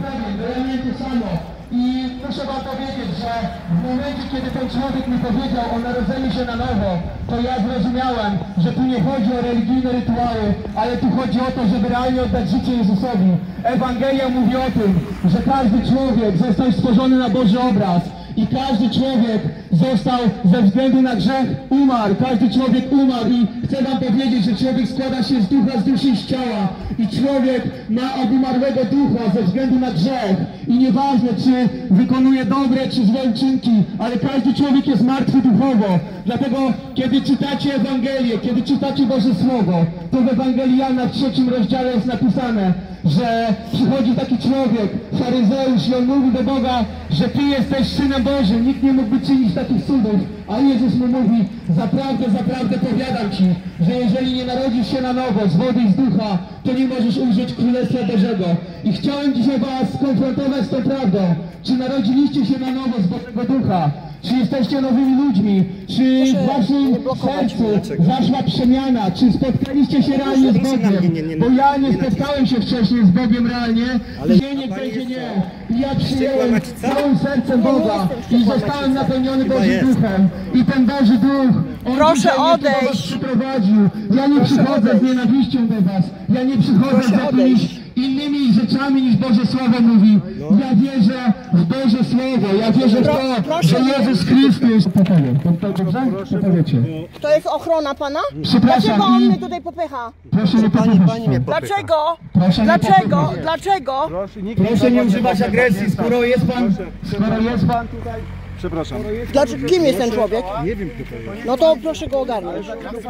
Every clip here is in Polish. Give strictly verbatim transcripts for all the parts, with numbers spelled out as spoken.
pewien, bo ja miałem to samo. I muszę wam powiedzieć, że w momencie, kiedy ten człowiek mi powiedział o narodzeniu się na nowo, to ja zrozumiałem, że tu nie chodzi o religijne rytuały, ale tu chodzi o to, żeby realnie oddać życie Jezusowi. Ewangelia mówi o tym, że każdy człowiek został stworzony na Boży obraz. I każdy człowiek został ze względu na grzech umarł. Każdy człowiek umarł i chcę wam powiedzieć, że człowiek składa się z ducha, z duszy i z ciała. I człowiek ma obumarłego ducha ze względu na grzech. I nieważne, czy wykonuje dobre, czy złe uczynki, ale każdy człowiek jest martwy duchowo. Dlatego, kiedy czytacie Ewangelię, kiedy czytacie Boże Słowo, to w Ewangelii Jana w trzecim rozdziale jest napisane, że przychodzi taki człowiek, faryzeusz, i on mówi do Boga, że Ty jesteś Synem Bożym, nikt nie mógłby czynić takich cudów. A Jezus mu mówi, zaprawdę, zaprawdę powiadam Ci, że jeżeli nie narodzisz się na nowo z wody i z ducha, to nie możesz ujrzeć Królestwa Bożego. I chciałem dzisiaj was skonfrontować z tą prawdą. Czy narodziliście się na nowo z Bożego Ducha? Czy jesteście nowymi ludźmi? Czy w waszym sercu zaszła przemiana? Czy spotkaliście się realnie z Bogiem? Bo ja nie spotkałem się wcześniej z Bogiem realnie. Gdzie nie będzie nie. I ja przyjąłem całym sercem Boga i zostałem napełniony Bożym Duchem. I ten Boży Duch, On Proszę odejść. do was przyprowadził. Ja nie przychodzę z nienawiścią do was. Ja nie przychodzę z jakimiś innymi rzeczami niż Boże Słowo mówi. Ja wierzę w Boże Słowo. Ja wierzę w to, że Jezus Chrystus... Dobrze? Powiecie. To jest ochrona Pana? Przepraszam. Dlaczego On i- mnie tutaj popycha? Proszę nie Pani, popychać. pani mnie popycha. Dlaczego? Proszę nie Dlaczego? popychać. Dlaczego? Proszę nie używać agresji, skoro jest pan... Skoro jest pan tutaj... Przepraszam. Dlaczego? Kim jest ten człowiek? Nie wiem kto to jest. No to proszę go ogarnąć.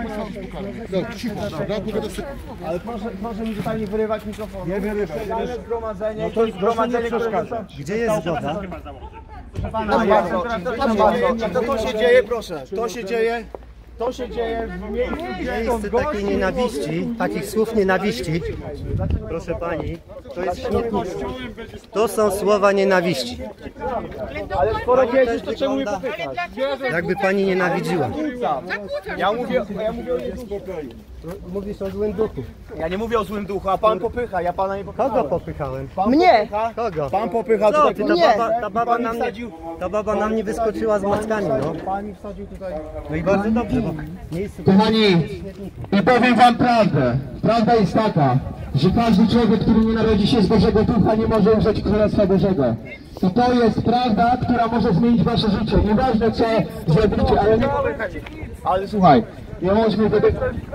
Ale proszę, proszę mi tutaj nie wyrywać mikrofonu. Nie wyrywaj. Legalne zgromadzenie, No to to jest zgromadzenie, które przeszkadzać. Gdzie jest zgoda? Pana, ja jestem teraz proszę bardzo. To, to się dzieje, proszę, to się dzieje, to się dzieje w miejscu, gdzie Miejsce takiej nienawiści, takich słów nienawiści. Proszę pani, to jest śmietnik. To są słowa nienawiści. ale skoro wiedziesz, to czemu mnie popychasz? Jakby pani nienawidziła. Ja mówię, ja mówię o Jezusie. Mówisz o złym duchu. Ja nie mówię o złym duchu, a pan popycha, ja pana nie popychałem. Kogo popychałem? Pan Mnie. popycha, Kogo? Pan popycha Co tutaj. ty, ta Nie. baba, ta baba na mnie, ta baba na mnie wyskoczyła z mackami, no. Pani wsadził tutaj. No i bardzo dobrze, bo miejsce... Kochani, i powiem wam prawdę. Prawda jest taka, że każdy człowiek, który nie narodzi się z Bożego Ducha, nie może ujrzeć Królestwa Bożego. I to jest prawda, która może zmienić wasze życie. Nieważne co zrobicie, ale nie... Ale słuchaj, nie możemy wybyć...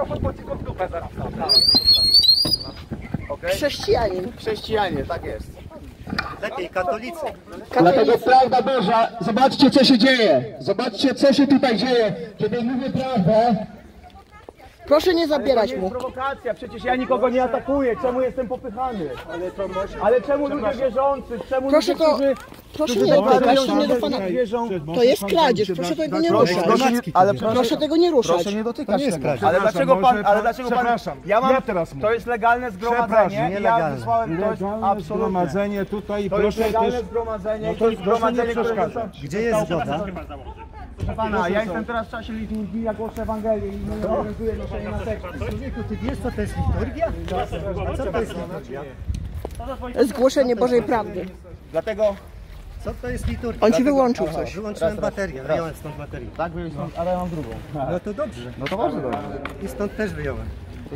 Chrześcijanin. Chrześcijanie, tak jest. Lepiej katolicy. Dlatego prawda Boża, zobaczcie co się dzieje. Zobaczcie co się tutaj dzieje. Kiedy mówię prawdę, Proszę nie zabierać To mu. jest prowokacja, przecież ja nikogo nie atakuję, czemu jestem popychany? Ale, to może... Ale czemu ludzie wierzący, czemu Proszę ludzie, to... którzy... Proszę nie dotykać, to nie do Pana... wierzą... To jest kradzież, proszę tego nie ruszać. ale Proszę tego nie ruszać. Proszę nie dotykać jest tego. kradzież. Ale dlaczego pan, Przepraszam, ale dlaczego pan, przepraszam. ja mam, Ja teraz mówię. to jest legalne zgromadzenie, Przepraszam, i ja nielegalne. wysłałem, to jest Legalne absolutnie. zgromadzenie tutaj i To jest proszę legalne też... zgromadzenie, No to to jest proszę zgromadzenie, nie które przeszkadzać. Gdzie jest zgoda? Proszę pana, ja jestem teraz w czasie liturgii, ja głoszę Ewangelię i nie obowiązuję noszenie maseczki. Człowieku, ty wiesz co to jest liturgia? A co to jest liturgia? Zgłoszenie Bożej prawdy. Dlatego... Co to jest liturgia? On ci wyłączył coś. Wyłączyłem baterię, wyjąłem stąd baterię. Tak, ale ja mam drugą. No to dobrze. No to bardzo dobrze. I stąd też wyjąłem.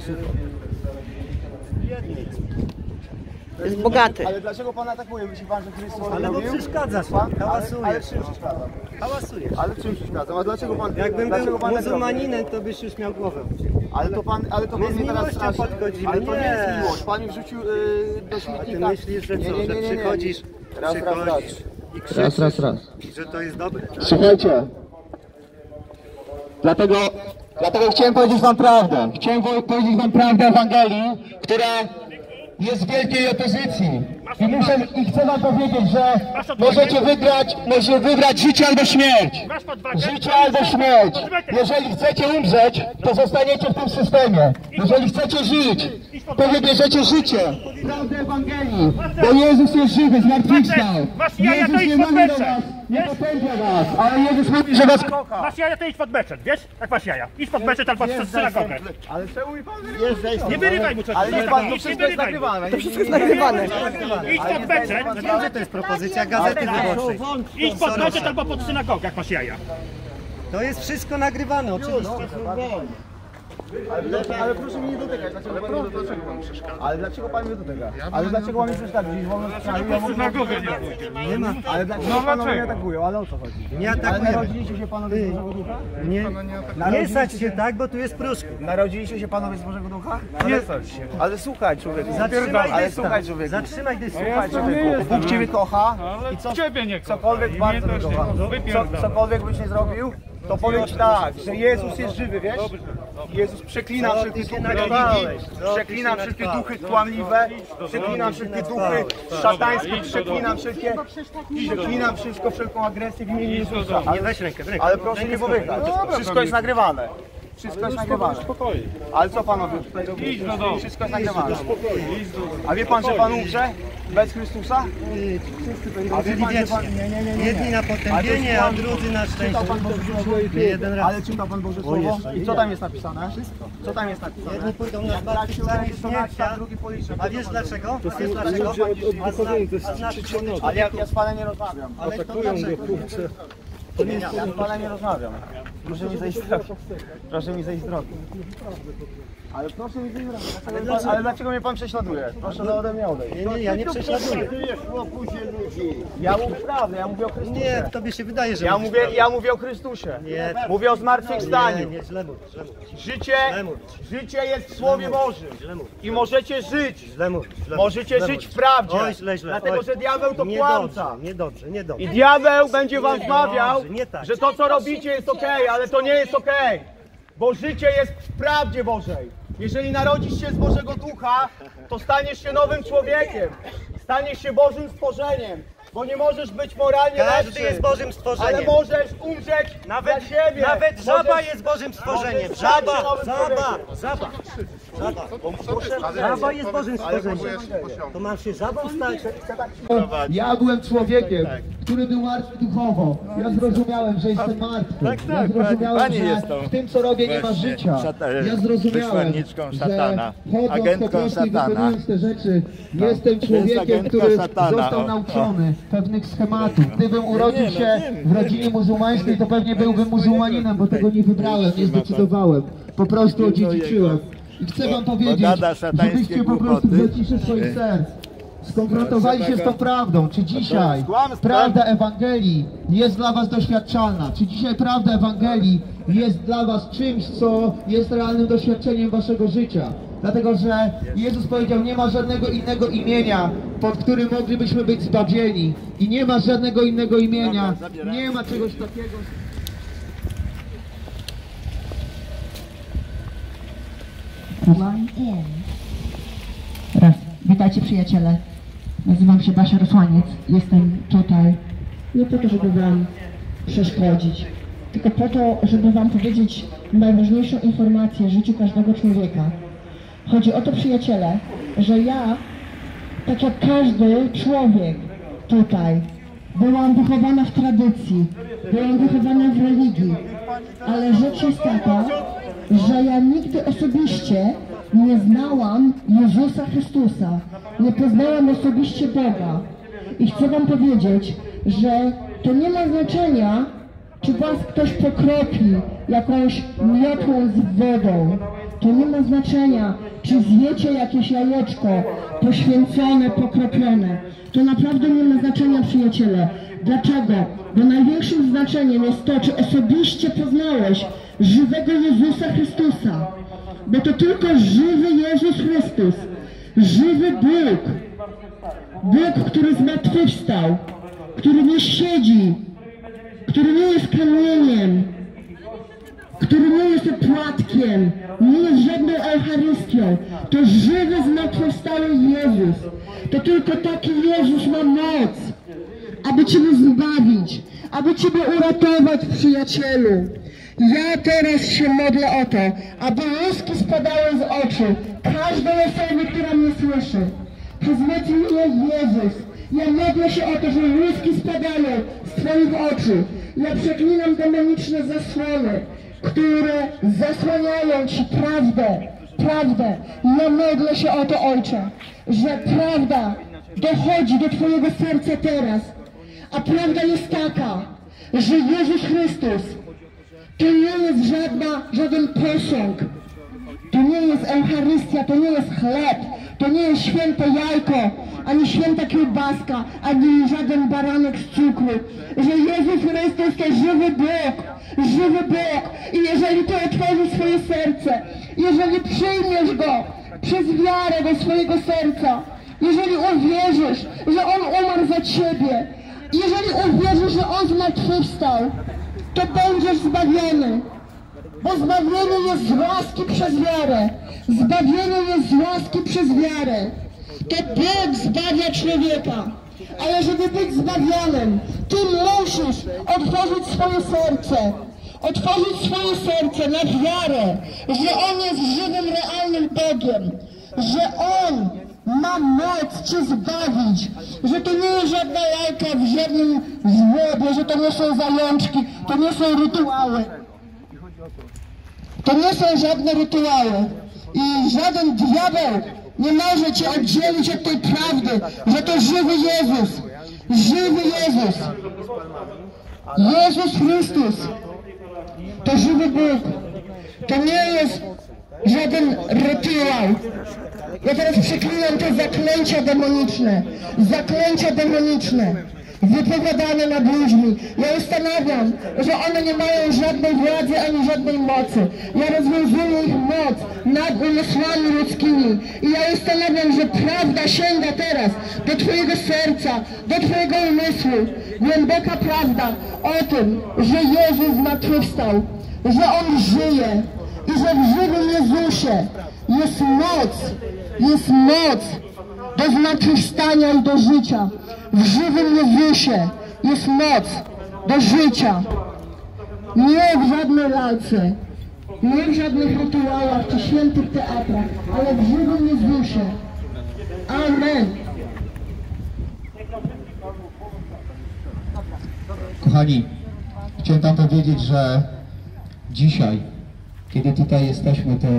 Jest bogaty. Ale dlaczego pan atakuje? Myśli pan, że Chrystus Ale bo mówił? przeszkadzasz, Pan? Ale, ale hałasujesz. czym przeszkadza? Hałasujesz. Ale czym przeszkadza? A dlaczego pan... Jakbym dlaczego był pan tak robi? muzułmaninem, to byś już miał głowę. Ale to pan, ale to My pan z mnie teraz miłością straszy. podchodzimy. Ale to nie Nie. jest miłość. Pan mi wrzucił yy, do Ty śmietnika. myślisz, że Nie, co, nie, nie, że nie, nie. przychodzisz, Raz, raz, raz. przychodzisz i krzyczysz, raz, raz. i że to jest dobre. Słuchajcie, dlatego, dlatego chciałem powiedzieć wam prawdę. Chciałem wo- powiedzieć wam prawdę Ewangelii, która jest w wielkiej opozycji. I, muszę, I chcę wam powiedzieć, że możecie wybrać, możecie wybrać życie albo śmierć. Życie albo śmierć. Jeżeli chcecie umrzeć, to zostaniecie w tym systemie. Jeżeli chcecie żyć, to wybierzecie życie. Prawdę Ewangelii. Bo Jezus jest żywy, zmartwychwstał. Jezus nie mówi do was, nie potępia was, ale Jezus mówi, że was kocha. Masz jaja, to idź pod meczet, wiesz? Jak masz jaja. Idź pod meczet albo pod synagogę. Ale czemu mi pan Nie wyrywaj mu czegoś. Ale niech pan, to Nie wszystko jest wyrywaj mu. nagrywane. To wszystko jest nagrywane. Idź pod beczek. Wiem, że to jest propozycja Gazety Wyborczej. Idź pod beczek albo pod synagogę, jak masz jaja. To jest wszystko nagrywane, oczywiście. Ale, ale proszę mnie nie dotykać, dlaczego pan mnie dlaczego pan przeszkadza? Ale dlaczego pan mnie dotyka? Ale dlaczego pan mnie przeszkadza? Dziś wolno w kraju, ja mogę... Nie ma. Ale dlaczego panowie mnie atakują? Ale o co chodzi? Nie Ale atakujemy. narodziliście się panowie z Bożego Ducha? Nie, nie sać się tak, bo tu jest pruszku. Narodziliście się panowie z Bożego Ducha? Nie sać się. Ale słuchaj człowieku. Zatrzymaj Ale dystans. słuchaj człowieku. Zatrzymaj dystans. Słuchaj człowieku. Bóg ciebie kocha i co, cokolwiek bardzo mnie kocha. Co, cokolwiek byś nie zrobił, to powiem ci tak, że Jezus jest żywy, wiesz? Jezus przeklina wszystkie duchy religii, przeklina wszystkie duchy kłamliwe, przeklina wszystkie duchy szatańskie, przeklina wszystkie, przeklina wszystko, wszelką agresję w imieniu Jezusa. Nie, weź rękę, w rękę. Ale proszę nie powychać, wszystko jest nagrywane. Wszystko jest nagrywane. Ale co panowie tutaj robicie? Wszystko jest nagrywane. A wie pan, że pan umrze bez Chrystusa? A wie pan, że pan... Nie, nie, nie, nie. Jedni na potępienie, a drudzy na szczęście. Czytał pan Boże Słowo? Nie jeden raz. Ale czytał pan Boże Słowo? I co tam jest napisane? Co tam jest napisane? Jedni pójdą na Jak zmartwychwstanie tracił rękę, śmiercia. drugi policzy. A wiesz dlaczego? A wiesz dlaczego? A zna, a znasz człowieka. Ale ja, ja z panem nie rozmawiam. Ale to dlaczego? Ja z panem nie rozmawiam. Proszę mi zejść z drogi. Proszę mi zejść z drogi. Ale proszę mi zejść z drogi. Ale dlaczego, ale dlaczego mnie pan prześladuje? Proszę no ode mnie odejść. Nie, nie, ja nie prześladuję. Ja mówię prawdę, ja mówię o Chrystusie. Nie, tobie się wydaje, że Ja mówisz mówię, prawdę. ja mówię o Chrystusie. Nie. Mówię o Nie, zmartwychwstaniu. nie, źle mówisz, źle mówisz. Życie, Źle mówisz. życie jest w Słowie Bożym. Źle mówisz. I możecie żyć. Źle mówisz, źle Możecie źle żyć mówisz. w prawdzie. Oj, źle, źle. Dlatego, Oj. że diabeł to Nie kłamca. dobrze, nie dobrze, nie dobrze. I diabeł będzie wam wmawiał, nie tak. że to co robicie jest okej, ale to nie jest okej. Bo życie jest w prawdzie Bożej. Jeżeli narodzisz się z Bożego Ducha, to staniesz się nowym człowiekiem. Staniesz się Bożym stworzeniem. Bo nie możesz być moralnie Każdy lepszy, jest Bożym stworzeniem. ale możesz umrzeć Nawet, dla siebie. nawet żaba Możesz- jest Bożym stworzeniem. możesz stać się Żaba, nowym żaba, człowiekiem. żaba, żaba. Żaba jest Bożym stworzeniem. To masz się żabą stać. Ja byłem człowiekiem, który był martwy duchowo. Ja zrozumiałem, że jestem martwy. Tak, Ja tak, zrozumiałem, pani że jest tą w tym, co robię, nie ma właśnie życia. szata- Ja zrozumiałem, wysłanniczką że szatana, chodząc po agentką prostu i szatana. wykonując te rzeczy, jestem jest człowiekiem, agentka który szatana, został o. nauczony pewnych schematów. Gdybym urodził Nie, no się wiem, w rodzinie muzułmańskiej, to pewnie byłbym muzułmaninem, bo tego nie wybrałem, nie zdecydowałem. Po prostu odziedziczyłem. I chcę wam powiedzieć, Pogada szatańskie żebyście po prostu głupoty. w zaciszy swoich serc skonfrontowali się z tą prawdą. Czy dzisiaj kłamstwem. prawda Ewangelii jest dla was doświadczalna? Czy dzisiaj prawda Ewangelii jest dla was czymś, co jest realnym doświadczeniem waszego życia? Dlatego, że Jezus powiedział, nie ma żadnego innego imienia, pod którym moglibyśmy być zbawieni. I nie ma żadnego innego imienia. Nie ma czegoś takiego. One in. Raz. Witajcie przyjaciele. Nazywam się Basia Rosłaniec. Jestem tutaj nie po to, żeby wam przeszkodzić, tylko po to, żeby wam powiedzieć najważniejszą informację w życiu każdego człowieka. Chodzi o to, przyjaciele, że ja, tak jak każdy człowiek tutaj, byłam wychowana w tradycji, byłam wychowana w religii, ale rzecz jest taka, że ja nigdy osobiście nie znałam Jezusa Chrystusa, nie poznałam osobiście Boga. I chcę wam powiedzieć, że to nie ma znaczenia, czy was ktoś pokropi jakąś miotłą z wodą. To nie ma znaczenia, czy zjecie jakieś jajeczko poświęcone, pokropione. To naprawdę nie ma znaczenia, przyjaciele. Dlaczego? Bo największym znaczeniem jest to, czy osobiście poznałeś żywego Jezusa Chrystusa. Bo to tylko żywy Jezus Chrystus, żywy Bóg, Bóg, który zmartwychwstał, który nie siedzi, który nie jest kamieniem, który nie jest opłatkiem, nie jest żadną Eucharystią. To żywy, zmartwychwstały Jezus. To tylko taki Jezus ma moc, aby Ciebie zbawić, aby Ciebie uratować, przyjacielu. Ja teraz się modlę o to, aby łuski spadały z oczu każdej osoby, która mnie słyszy. Pozwólcie mi Jezus. Ja modlę się o to, że łuski spadają z Twoich oczu. Ja przeklinam demoniczne zasłony, które zasłaniają Ci prawdę, prawdę. Ja modlę się o to, Ojcze, że prawda dochodzi do twojego serca teraz. A prawda jest taka, że Jezus Chrystus to nie jest żadna, żaden posąg. To nie jest Eucharystia, to nie jest chleb, to nie jest święte jajko, ani święta kiełbaska, ani żaden baranek z cukru. Że Jezus Chrystus to żywy Bóg, żywy Bóg. I jeżeli Ty otworzysz swoje serce, jeżeli przyjmiesz Go przez wiarę do swojego serca, jeżeli uwierzysz, że On umarł za Ciebie, jeżeli uwierzysz, że On zmartwychwstał, to będziesz zbawiony. Bo zbawienie jest z łaski przez wiarę. Zbawienie jest z łaski przez wiarę. To Bóg zbawia człowieka. Ale żeby być zbawionym, Ty musisz otworzyć swoje serce. Otworzyć swoje serce na wiarę, że On jest żywym, realnym Bogiem. Że On ma moc Cię zbawić. Że to nie jest żadna jajka w ziemnym żłobie, że to nie są zajączki, to nie są rytuały. To nie są żadne rytuały i żaden diabeł nie może Cię oddzielić od tej prawdy, że to żywy Jezus, żywy Jezus, Jezus Chrystus, to żywy Bóg, to nie jest żaden rytuał. Ja teraz przeklinam te zaklęcia demoniczne, zaklęcia demoniczne, wypowiadane nad ludźmi. Ja ustanawiam, że one nie mają żadnej władzy ani żadnej mocy. Ja rozwiązuję ich moc nad umysłami ludzkimi. I ja ustanawiam, że prawda sięga teraz do Twojego serca, do Twojego umysłu. Głęboka prawda o tym, że Jezus zmartwychwstał, że On żyje i że w żywym Jezusie jest moc, jest moc do zmartwychwstania i do życia. W żywym Jezusie jest moc do życia. Nie w żadnej lalce, nie w żadnych rytuałach czy świętych teatrach, ale w żywym Jezusie. Amen. Kochani, chciałem Wam powiedzieć, że dzisiaj, kiedy tutaj jesteśmy, to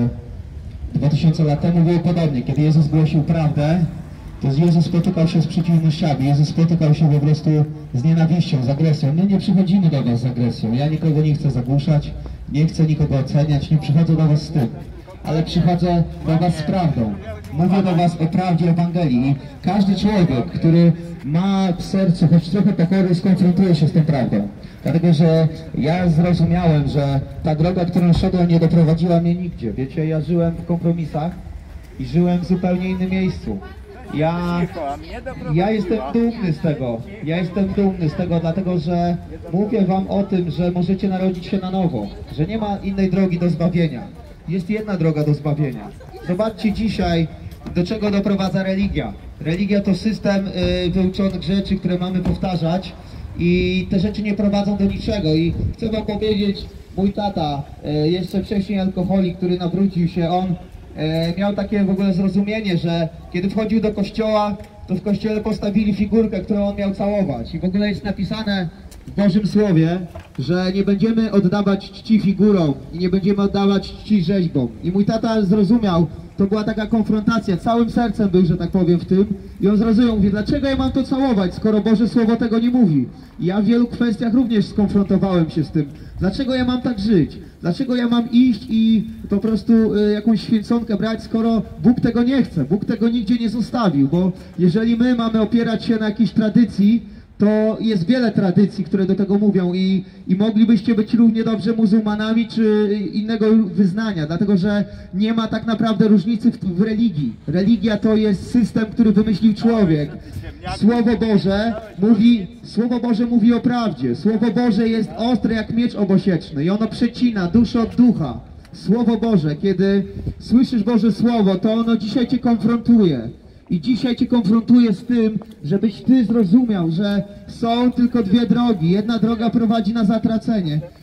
dwa tysiące lat temu było podobnie. Kiedy Jezus głosił prawdę, to Jezus spotykał się z przeciwnościami, Jezus spotykał się po prostu z nienawiścią, z agresją. My nie przychodzimy do Was z agresją, ja nikogo nie chcę zagłuszać, nie chcę nikogo oceniać, nie przychodzę do Was z tym, ale przychodzę do Was z prawdą. Mówię do Was o prawdzie Ewangelii i każdy człowiek, który ma w sercu choć trochę pokory, skonfrontuje się z tą prawdą. Dlatego, że ja zrozumiałem, że ta droga, którą szedłem, nie doprowadziła mnie nigdzie. Wiecie, ja żyłem w kompromisach i żyłem w zupełnie innym miejscu. Ja, ja jestem dumny z tego, ja jestem dumny z tego, dlatego że mówię Wam o tym, że możecie narodzić się na nowo, że nie ma innej drogi do zbawienia. Jest jedna droga do zbawienia. Zobaczcie dzisiaj, do czego doprowadza religia. Religia to system y, wyuczonych rzeczy, które mamy powtarzać i te rzeczy nie prowadzą do niczego. I chcę Wam powiedzieć, mój tata, y, jeszcze wcześniej alkoholik, który nawrócił się, on E, miał takie w ogóle zrozumienie, że kiedy wchodził do kościoła, to w kościele postawili figurkę, którą on miał całować. I w ogóle jest napisane w Bożym Słowie, że nie będziemy oddawać czci figurom i nie będziemy oddawać czci rzeźbom. I mój tata zrozumiał, to była taka konfrontacja, całym sercem był, że tak powiem, w tym. I on zrozumiał, mówi, dlaczego ja mam to całować, skoro Boże Słowo tego nie mówi. I ja w wielu kwestiach również skonfrontowałem się z tym. Dlaczego ja mam tak żyć? Dlaczego ja mam iść i po prostu y, jakąś święconkę brać, skoro Bóg tego nie chce? Bóg tego nigdzie nie zostawił, bo jeżeli my mamy opierać się na jakiejś tradycji, to jest wiele tradycji, które do tego mówią i, i moglibyście być równie dobrze muzułmanami czy innego wyznania, dlatego że nie ma tak naprawdę różnicy w, w religii. Religia to jest system, który wymyślił człowiek. Słowo Boże mówi, Słowo Boże mówi o prawdzie. Słowo Boże jest ostre jak miecz obosieczny i ono przecina duszę od ducha. Słowo Boże, kiedy słyszysz Boże Słowo, to ono dzisiaj Cię konfrontuje. I dzisiaj Cię konfrontuję z tym, żebyś Ty zrozumiał, że są tylko dwie drogi. Jedna droga prowadzi na zatracenie,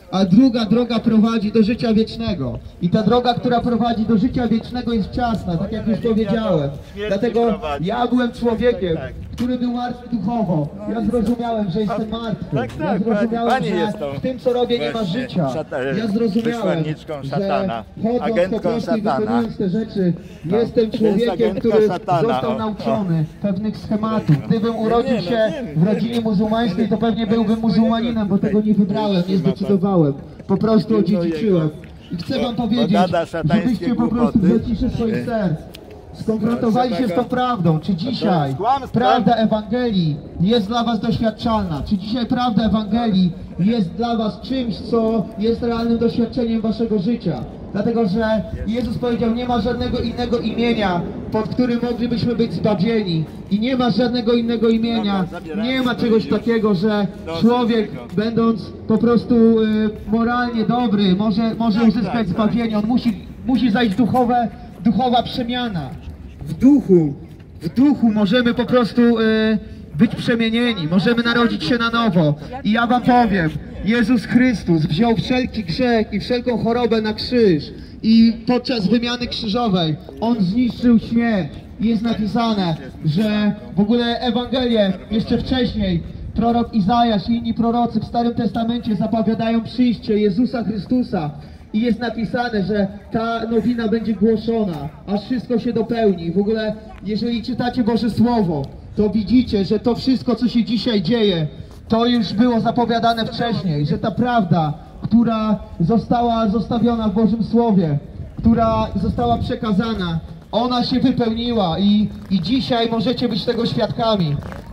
a druga droga prowadzi do życia wiecznego. I ta droga, która prowadzi do życia wiecznego, jest ciasna, tak jak już powiedziałem. Dlatego ja byłem człowiekiem, który był martwy duchowo. Ja zrozumiałem, że jestem martwy. Ja zrozumiałem, że w tym, co robię, nie ma życia. Ja zrozumiałem, że chodząc po prostu i wykonując te rzeczy, jestem człowiekiem, który został nauczony pewnych schematów. Gdybym urodził się w rodzinie muzułmańskiej, to pewnie byłbym muzułmaninem, bo tego nie wybrałem, nie zdecydowałem. Po prostu odziedziczyłem. I chcę wam powiedzieć, żebyście po prostu w zaciszy swoich serc skonfrontowali się z tą prawdą. Czy dzisiaj prawda Ewangelii jest dla was doświadczalna? Czy dzisiaj prawda Ewangelii jest dla was czymś, co jest realnym doświadczeniem waszego życia? Dlatego, że Jezus powiedział, nie ma żadnego innego imienia, pod którym moglibyśmy być zbawieni. I nie ma żadnego innego imienia, nie ma czegoś takiego, że człowiek, będąc po prostu y, moralnie dobry, może, może uzyskać zbawienie. On musi, musi zajść duchowe, duchowa przemiana. W duchu, w duchu możemy po prostu y, być przemienieni, możemy narodzić się na nowo. I ja wam powiem, Jezus Chrystus wziął wszelki grzech i wszelką chorobę na krzyż i podczas wymiany krzyżowej On zniszczył śmierć. I jest napisane, że w ogóle Ewangelię jeszcze wcześniej prorok Izajasz i inni prorocy w Starym Testamencie zapowiadają przyjście Jezusa Chrystusa. I jest napisane, że ta nowina będzie głoszona, aż wszystko się dopełni. W ogóle, jeżeli czytacie Boże Słowo, to widzicie, że to wszystko, co się dzisiaj dzieje, to już było zapowiadane wcześniej, że ta prawda, która została zostawiona w Bożym Słowie, która została przekazana, ona się wypełniła i, i dzisiaj możecie być tego świadkami.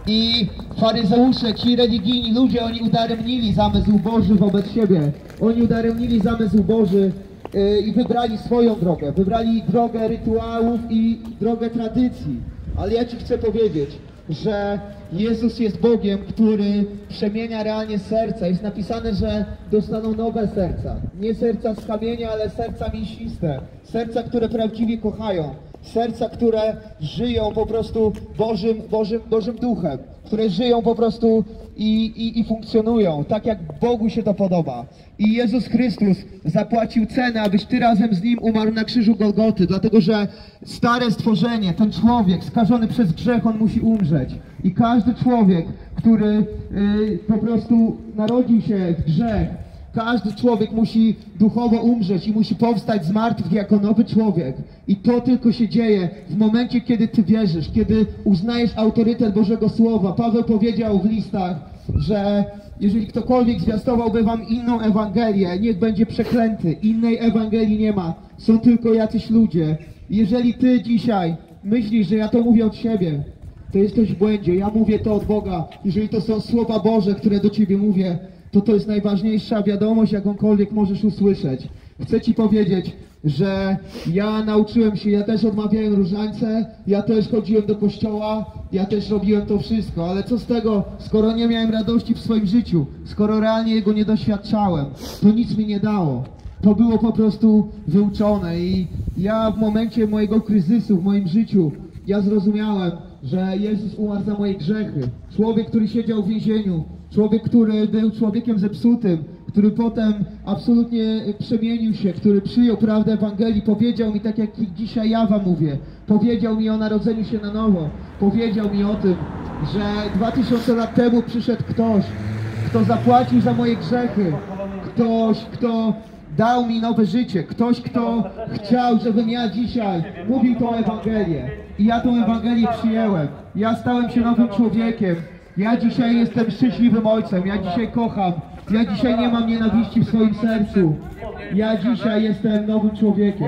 I faryzeusze, ci religijni ludzie, oni udaremnili zamysł Boży wobec siebie. Oni udaremnili zamysł Boży yy, i wybrali swoją drogę. Wybrali drogę rytuałów i drogę tradycji. Ale ja ci chcę powiedzieć, że Jezus jest Bogiem, który przemienia realnie serca. Jest napisane, że dostaną nowe serca. Nie serca z kamienia, ale serca mięsiste. Serca, które prawdziwie kochają. Serca, które żyją po prostu Bożym, Bożym, Bożym Duchem. Które żyją po prostu i, i, i funkcjonują tak, jak Bogu się to podoba. I Jezus Chrystus zapłacił cenę, abyś ty razem z Nim umarł na krzyżu Golgoty, dlatego że stare stworzenie, ten człowiek skażony przez grzech, on musi umrzeć. I każdy człowiek, który yy, po prostu narodził się w grzech, każdy człowiek musi duchowo umrzeć i musi powstać z martwych jako nowy człowiek. I to tylko się dzieje w momencie, kiedy ty wierzysz, kiedy uznajesz autorytet Bożego Słowa. Paweł powiedział w listach, że jeżeli ktokolwiek zwiastowałby wam inną Ewangelię, niech będzie przeklęty. Innej Ewangelii nie ma. Są tylko jacyś ludzie. Jeżeli ty dzisiaj myślisz, że ja to mówię od siebie, to jesteś w błędzie. Ja mówię to od Boga. Jeżeli to są słowa Boże, które do ciebie mówię, to to jest najważniejsza wiadomość, jakąkolwiek możesz usłyszeć. Chcę ci powiedzieć, że ja nauczyłem się, ja też odmawiałem różańce, ja też chodziłem do kościoła, ja też robiłem to wszystko, ale co z tego, skoro nie miałem radości w swoim życiu, skoro realnie jego nie doświadczałem, to nic mi nie dało. To było po prostu wyuczone i ja w momencie mojego kryzysu w moim życiu, ja zrozumiałem, że Jezus umarł za moje grzechy. Człowiek, który siedział w więzieniu, człowiek, który był człowiekiem zepsutym, który potem absolutnie przemienił się, który przyjął prawdę Ewangelii, powiedział mi, tak jak dzisiaj ja wam mówię, powiedział mi o narodzeniu się na nowo, powiedział mi o tym, że dwa tysiące lat temu przyszedł ktoś, kto zapłacił za moje grzechy, ktoś, kto dał mi nowe życie, ktoś, kto chciał, żebym ja dzisiaj mówił tą Ewangelię. I ja tą Ewangelię przyjęłem. Ja stałem się nowym człowiekiem. Ja dzisiaj jestem szczęśliwym ojcem. Ja dzisiaj kocham. Ja dzisiaj nie mam nienawiści w swoim sercu. Ja dzisiaj jestem nowym człowiekiem.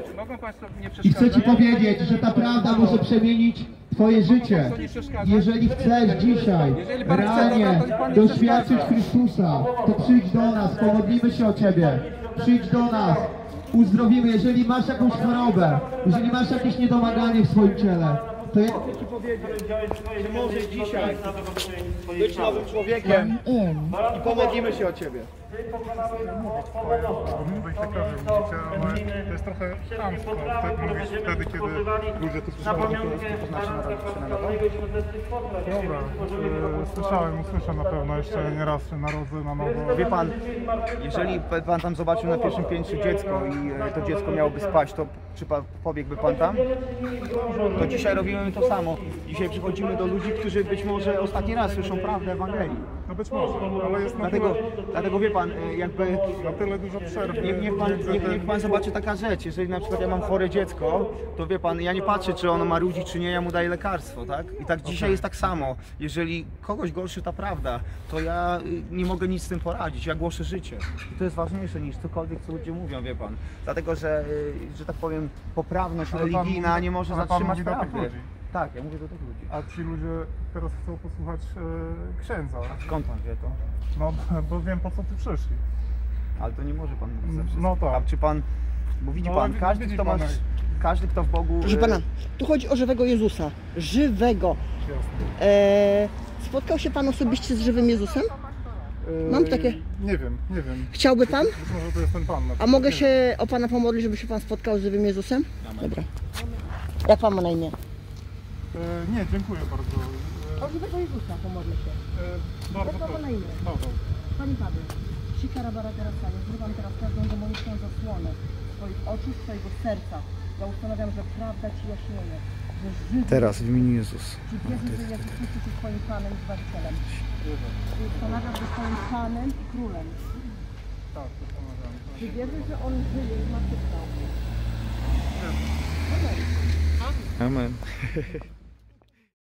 I chcę ci powiedzieć, że ta prawda może przemienić twoje życie. Jeżeli chcesz dzisiaj realnie doświadczyć Chrystusa, to przyjdź do nas, pomodlimy się o ciebie. Przyjdź do nas, uzdrowimy. Jeżeli masz jakąś chorobę, jeżeli masz jakieś niedomaganie w swoim ciele, to ja chcę ci powiedzieć, że możesz dzisiaj być nowym człowiekiem i pomodlimy się o ciebie. Tutaj się każe mówicie, ale to jest trochę chamsko. Wtedy mówisz wtedy, kiedy ludzie tu słyszeli. Dobra, e, słyszałem, usłyszę na pewno jeszcze nie raz się narodzę na nowo. Wie pan, jeżeli pan tam zobaczył na pierwszym piętrze dziecko i e, to dziecko miałoby spać, to czy pan, pobiegłby pan tam? To dzisiaj robimy to samo. Dzisiaj przychodzimy do ludzi, którzy być może ostatni raz słyszą prawdę Ewangelii. No być może, ale jest na Dlatego, tyle, dlatego wie pan, e, jakby na tyle dużo przerwy. niech, niech, pan, między niech, tym- niech pan zobaczy taka rzecz, jeżeli na przykład ja mam chore dziecko, to wie pan, ja nie patrzę, czy ono ma ludzi, czy nie, ja mu daję lekarstwo, tak? I tak dzisiaj jest tak samo. Jeżeli kogoś gorszy ta prawda, to ja y, nie mogę nic z tym poradzić, ja głoszę życie. I to jest ważniejsze niż cokolwiek, co ludzie mówią, wie pan. Dlatego, że, y, że tak powiem, poprawność Ale pan religijna mówi- nie może ale pan zatrzymać mówi do tych prawdy. ludzi. Tak, ja mówię do tych ludzi. A ci ludzie teraz chcą posłuchać e, księdza. Skąd pan wie to? No, bo wiem po co tu przyszli. Ale to nie może pan mówić za wszystko. No tak. A czy pan, bo widzi No, pan, widzi- każdy widzi kto, ma, pan, jak- każdy kto w Bogu... Proszę y, pana, tu chodzi o żywego Jezusa. Żywego. Jasne. E, spotkał się pan osobiście z żywym Jezusem? E, Mam takie- Nie wiem, nie wiem. Chciałby pan? Być może to jest ten pan. Na A przykład, mogę nie się o pana pomodlić, żeby się pan spotkał z żywym Jezusem? Dobra. Jak pan ma na imię? wiem. E, nie, dziękuję bardzo. E, O żywego Jezusa pomodlę się. e, bardzo Jak ma pan proszę. na imię? Paweł. Panie Pawle, Sikara Baratera Stanie, zrywam teraz każdą demoniczną zasłonę swoich oczu, swojego serca. Ja ustanawiam, że prawda Ci jaśnieje, że żywy. Teraz w imieniu Jezus. Czy wierzysz, że Jezus Chrystus jest Twoim Panem i Zbawicielem? I ustanawiam, że Twoim Panem i Królem. Tak, zastanawiam się. Czy wierzysz, że On żyje i zmartwychwstał? Amen.